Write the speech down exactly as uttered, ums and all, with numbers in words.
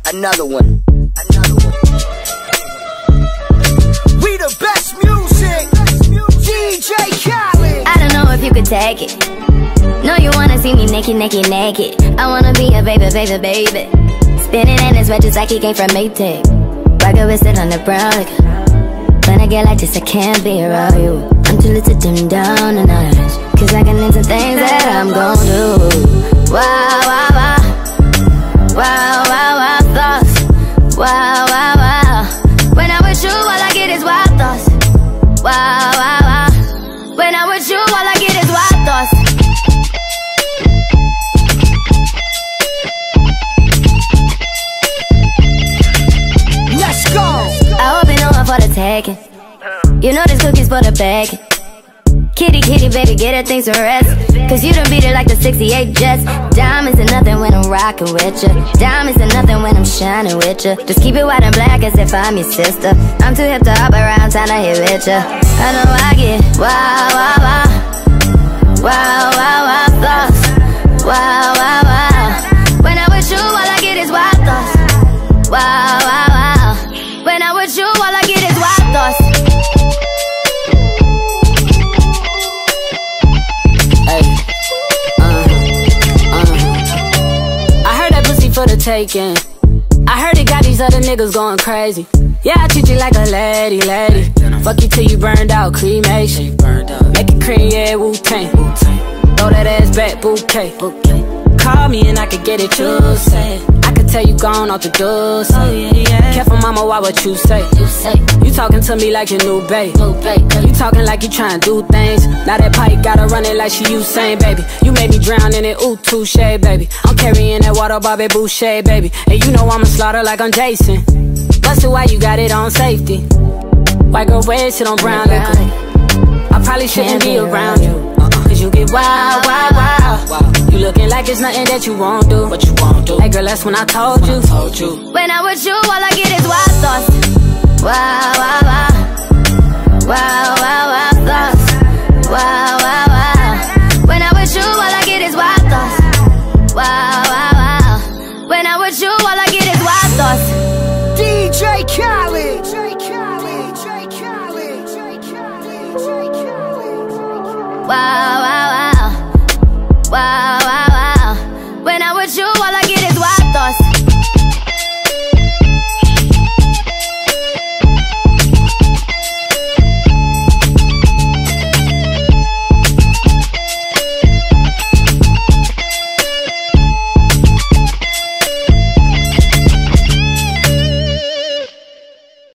Another one. Another one. We the best music. D J Khaled. I don't know if you could take it. No, you wanna see me naked, naked, naked. I wanna be a baby, baby, baby. Spinning in his red just like he came from Maytag. Rocket with it on the brown liquor. When I get like this, I can't be around you. I'm too little to dim down a notch, cause I can into things that I'm gon' do. Wow, wow, wow. Wow, wow, wow, thoughts. Wow, wow, wow. When I'm with you, all I get is wild thoughts. Wow, wow, wow. When I'm with you, all I get is wild thoughts. Let's go. I hope you know I'm for the taking. You know this cookie's for the bag. Kitty, kitty, baby, get her things to rest. Cause you done beat it like the sixty-eight Jets. Diamonds are nothing when I'm rockin' with ya. Diamonds are nothing when I'm shining with ya. Just keep it white and black as if I'm your sister. I'm too hip to hop around, time to hit with ya. I know I get wow, wow, wow. Wow, wow, wow, thoughts. Wow, wow, wow. When I'm with you, all I get is wild thoughts. Wow, wow, wow. When I'm with you, all I get is wild thoughts. For the taking, I heard it got these other niggas going crazy. Yeah, I treat you like a lady, lady. Fuck you till you burned out, cremation. Make it cream, yeah, Wu-Tang. Throw that ass back, bouquet. Call me and I could get it, you say. I could tell you gone off the doors. Oh, yeah, yeah. Careful, mama, why what you say? You say you talking to me like your new babe. You talking like you trying to do things. Now that pipe gotta run it like she Usain, baby. You made me drown in it, ooh, touche, baby. I'm carrying that water, Bobby Boucher, baby. And you know I'ma slaughter like I'm Jason. Busted, why you got it on safety? White girl red shit on brown liquor. I probably shouldn't be around you. Cause you get wild, wild, wild. You looking like it's nothing that you won't do. What you won't do. Hey girl, that's when I told you. Told you. When I'm with you, all I get is wild thoughts. Wow, wow, wow. Wow, wow, wow, thoughts. Wow,